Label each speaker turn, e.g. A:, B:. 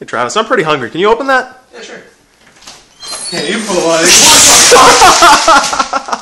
A: Hey Travis, I'm pretty hungry. Can you open that?
B: Yeah, sure. Yeah, you put a lot of